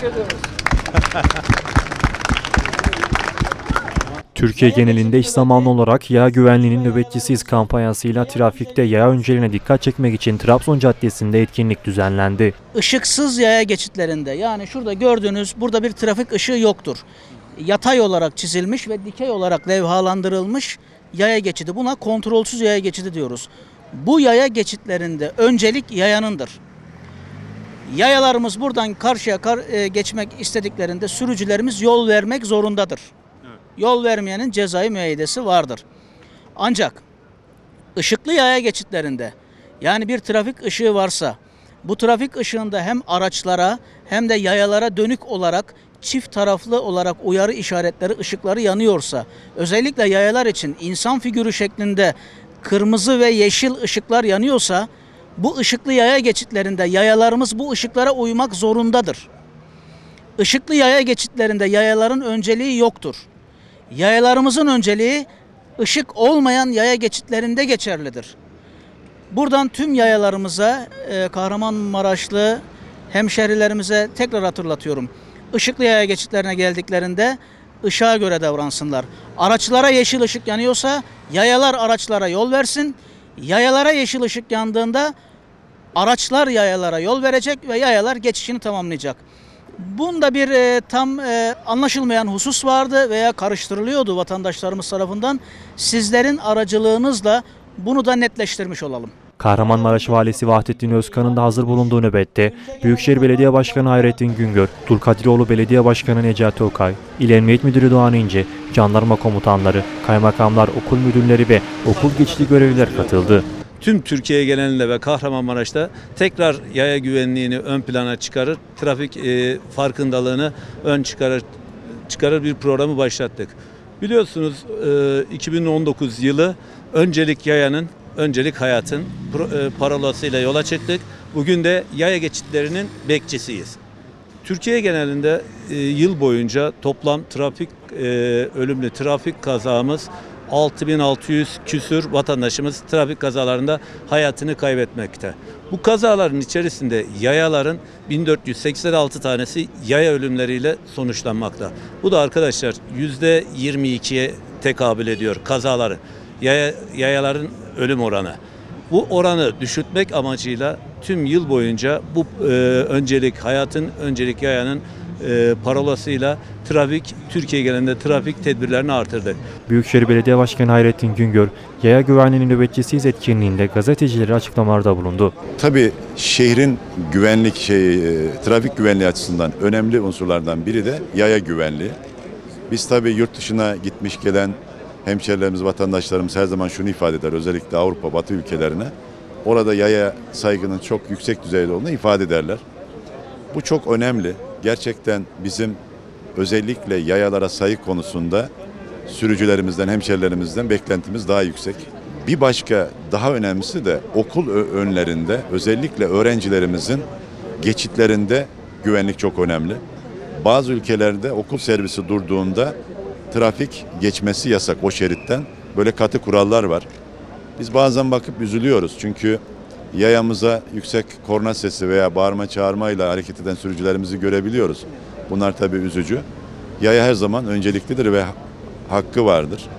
ediyoruz. Türkiye genelinde eş zamanlı olarak yaya güvenliğinin nöbetçisiyiz kampanyasıyla trafikte yaya önceliğine dikkat çekmek için Trabzon Caddesi'nde etkinlik düzenlendi. Işıksız yaya geçitlerinde, yani şurada gördüğünüz burada bir trafik ışığı yoktur. Yatay olarak çizilmiş ve dikey olarak levhalandırılmış yaya geçidi. Buna kontrolsüz yaya geçidi diyoruz. Bu yaya geçitlerinde öncelik yayanındır. Yayalarımız buradan karşıya geçmek istediklerinde sürücülerimiz yol vermek zorundadır. Yol vermeyenin cezai müeyyidesi vardır. Ancak ışıklı yaya geçitlerinde, yani bir trafik ışığı varsa, bu trafik ışığında hem araçlara hem de yayalara dönük olarak çift taraflı olarak uyarı işaretleri, ışıkları yanıyorsa, özellikle yayalar için insan figürü şeklinde kırmızı ve yeşil ışıklar yanıyorsa, bu ışıklı yaya geçitlerinde yayalarımız bu ışıklara uymak zorundadır. Işıklı yaya geçitlerinde yayaların önceliği yoktur. Yayalarımızın önceliği ışık olmayan yaya geçitlerinde geçerlidir. Buradan tüm yayalarımıza, Kahramanmaraşlı hemşerilerimize tekrar hatırlatıyorum. Işıklı yaya geçitlerine geldiklerinde ışığa göre davransınlar. Araçlara yeşil ışık yanıyorsa yayalar araçlara yol versin. Yayalara yeşil ışık yandığında araçlar yayalara yol verecek ve yayalar geçişini tamamlayacak. Bunda bir tam anlaşılmayan husus vardı veya karıştırılıyordu vatandaşlarımız tarafından. Sizlerin aracılığınızla bunu da netleştirmiş olalım. Kahramanmaraş Valisi Vahdettin Özkan'ın da hazır bulunduğu nöbette Büyükşehir Belediye Başkanı Hayrettin Güngör, Dulkadiroğlu Belediye Başkanı Necati Okay, İl Emniyet Müdürü Doğan İnce, jandarma komutanları, kaymakamlar, okul müdürleri ve okul geçici görevliler katıldı. Tüm Türkiye genelinde ve Kahramanmaraş'ta tekrar yaya güvenliğini ön plana çıkarır, trafik farkındalığını çıkarır bir programı başlattık. Biliyorsunuz 2019 yılı öncelik yayanın, öncelik hayatın parolasıyla yola çıktık. Bugün de yaya geçitlerinin bekçisiyiz. Türkiye genelinde yıl boyunca toplam ölümlü trafik kazamız 6600 küsür vatandaşımız trafik kazalarında hayatını kaybetmekte. Bu kazaların içerisinde yayaların 1486 tanesi yaya ölümleriyle sonuçlanmakta. Bu da arkadaşlar %22'ye tekabül ediyor kazaları. Yayaların ölüm oranı. Bu oranı düşürtmek amacıyla tüm yıl boyunca bu hayatın öncelik yayanın parolasıyla Türkiye genelinde trafik tedbirlerini artırdı. Büyükşehir Belediye Başkanı Hayrettin Güngör, yaya güvenliğinin nöbetçisiyiz etkinliğinde gazetecilere açıklamalarda bulundu. Tabii şehrin trafik güvenliği açısından önemli unsurlardan biri de yaya güvenliği. Biz tabii yurt dışına gitmiş gelen hemşerilerimiz, vatandaşlarımız her zaman şunu ifade eder, özellikle Avrupa, Batı ülkelerine. Orada yaya saygının çok yüksek düzeyde olduğunu ifade ederler. Bu çok önemli. Gerçekten bizim özellikle yayalara saygı konusunda sürücülerimizden, hemşerilerimizden beklentimiz daha yüksek. Bir başka daha önemlisi de okul önlerinde, özellikle öğrencilerimizin geçitlerinde güvenlik çok önemli. Bazı ülkelerde okul servisi durduğunda trafik geçmesi yasak o şeritten. Böyle katı kurallar var. Biz bazen bakıp üzülüyoruz çünkü yayamıza yüksek korna sesi veya bağırma çağırmayla hareket eden sürücülerimizi görebiliyoruz. Bunlar tabii üzücü. Yaya her zaman önceliklidir ve hakkı vardır.